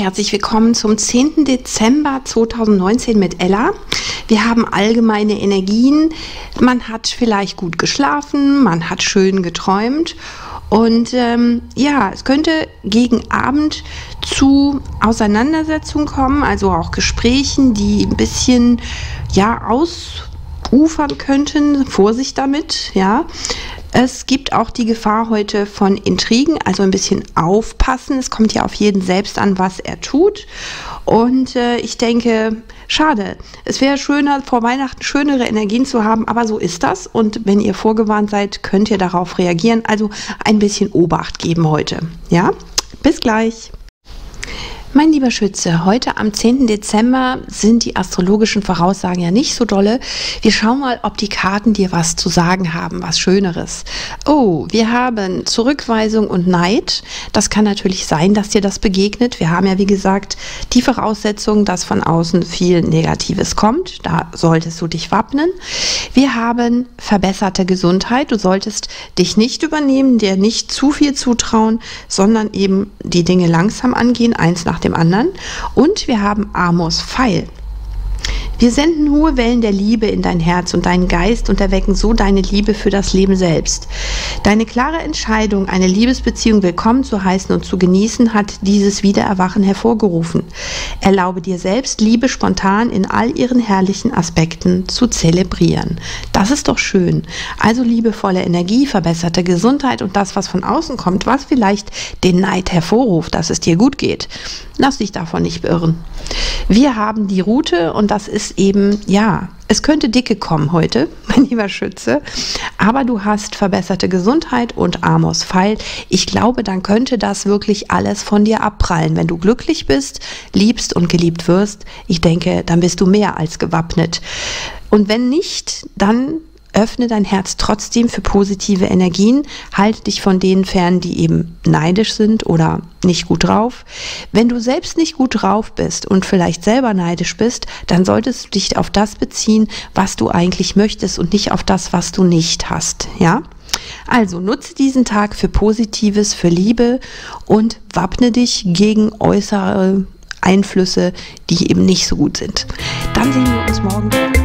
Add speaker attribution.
Speaker 1: herzlich willkommen zum 10. Dezember 2019 mit Ella. Wir haben allgemeine Energien, man hat vielleicht gut geschlafen, man hat schön geträumt und ja, es könnte gegen Abend zu Auseinandersetzungen kommen, also auch Gesprächen, die ein bisschen ausufern könnten. Vorsicht damit, ja. Es gibt auch die Gefahr heute von Intrigen, also ein bisschen aufpassen. Es kommt ja auf jeden selbst an, was er tut. Und ich denke, schade. Es wäre schöner, vor Weihnachten schönere Energien zu haben, aber so ist das. Und wenn ihr vorgewarnt seid, könnt ihr darauf reagieren. Also ein bisschen Obacht geben heute. Ja, bis gleich. Mein lieber Schütze, heute am 10. Dezember sind die astrologischen Voraussagen ja nicht so dolle. Wir schauen mal, ob die Karten dir was zu sagen haben, was Schöneres. Oh, wir haben Zurückweisung und Neid. Das kann natürlich sein, dass dir das begegnet. Wir haben ja, wie gesagt, die Voraussetzung, dass von außen viel Negatives kommt. Da solltest du dich wappnen. Wir haben verbesserte Gesundheit. Du solltest dich nicht übernehmen, dir nicht zu viel zutrauen, sondern eben die Dinge langsam angehen, eins nach dem anderen. Und wir haben Amors Pfeil. Wir senden hohe Wellen der Liebe in dein Herz und deinen Geist und erwecken so deine Liebe für das Leben selbst. Deine klare Entscheidung, eine Liebesbeziehung willkommen zu heißen und zu genießen, hat dieses Wiedererwachen hervorgerufen. Erlaube dir selbst, Liebe spontan in all ihren herrlichen Aspekten zu zelebrieren. Das ist doch schön. Also liebevolle Energie, verbesserte Gesundheit und das, was von außen kommt, was vielleicht den Neid hervorruft, dass es dir gut geht. Lass dich davon nicht beirren. Wir haben die Route und das ist eben, ja, es könnte dicke kommen heute, mein lieber Schütze, aber du hast verbesserte Gesundheit und Amors Pfeil. Ich glaube, dann könnte das wirklich alles von dir abprallen. Wenn du glücklich bist, liebst und geliebt wirst, ich denke, dann bist du mehr als gewappnet. Und wenn nicht, dann öffne dein Herz trotzdem für positive Energien, halte dich von denen fern, die eben neidisch sind oder nicht gut drauf. Wenn du selbst nicht gut drauf bist und vielleicht selber neidisch bist, dann solltest du dich auf das beziehen, was du eigentlich möchtest und nicht auf das, was du nicht hast, ja? Also nutze diesen Tag für Positives, für Liebe und wappne dich gegen äußere Einflüsse, die eben nicht so gut sind. Dann sehen wir uns morgen wieder.